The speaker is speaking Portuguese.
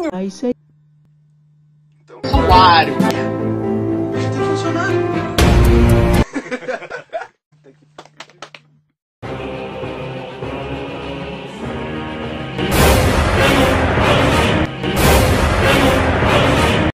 Ah, isso aí. Então, usuário. Tem que funcionar.